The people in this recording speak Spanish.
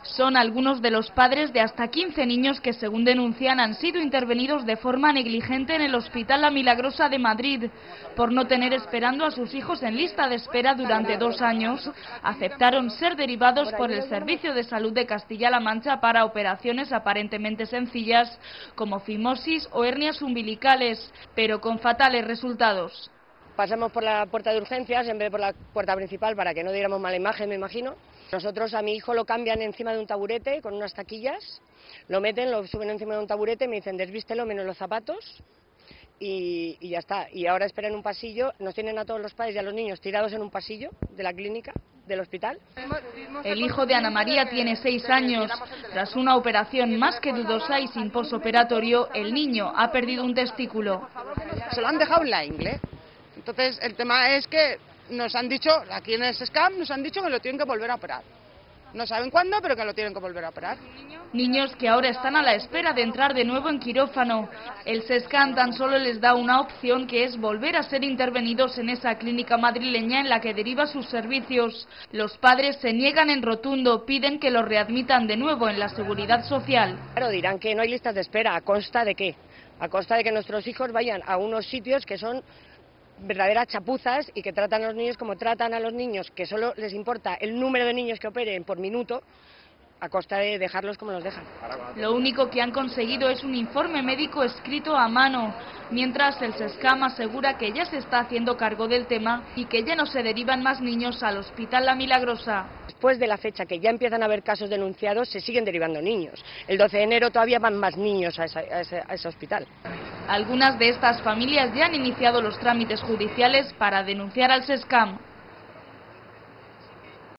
Son algunos de los padres de hasta 15 niños que, según denuncian, han sido intervenidos de forma negligente en el Hospital La Milagrosa de Madrid. Por no tener esperando a sus hijos en lista de espera durante 2 años, aceptaron ser derivados por el Servicio de Salud de Castilla-La Mancha para operaciones aparentemente sencillas, como fimosis o hernias umbilicales, pero con fatales resultados. Pasamos por la puerta de urgencias en vez de por la puerta principal para que no diéramos mala imagen, me imagino. Nosotros a mi hijo lo cambian encima de un taburete con unas taquillas, lo meten, lo suben encima de un taburete, me dicen desvístelo menos los zapatos y ya está. Y ahora esperan en un pasillo, nos tienen a todos los padres y a los niños tirados en un pasillo de la clínica, del hospital. El hijo de Ana María tiene 6 años. Tras una operación más que dudosa y sin posoperatorio, el niño ha perdido un testículo. Se lo han dejado en la ingle. Entonces el tema es que nos han dicho, aquí en el SESCAM nos han dicho que lo tienen que volver a operar. No saben cuándo, pero que lo tienen que volver a operar. Niños que ahora están a la espera de entrar de nuevo en quirófano. El SESCAM tan solo les da una opción, que es volver a ser intervenidos en esa clínica madrileña en la que deriva sus servicios. Los padres se niegan en rotundo, piden que los readmitan de nuevo en la Seguridad Social. Claro, dirán que no hay listas de espera. ¿A costa de qué? A costa de que nuestros hijos vayan a unos sitios que son verdaderas chapuzas y que tratan a los niños como tratan a los niños, que solo les importa el número de niños que operen por minuto, a costa de dejarlos como los dejan. Lo único que han conseguido es un informe médico escrito a mano, mientras el SESCAM asegura que ya se está haciendo cargo del tema y que ya no se derivan más niños al Hospital La Milagrosa. Después de la fecha que ya empiezan a haber casos denunciados, se siguen derivando niños. El 12 de enero todavía van más niños a ese hospital. Algunas de estas familias ya han iniciado los trámites judiciales para denunciar al SESCAM.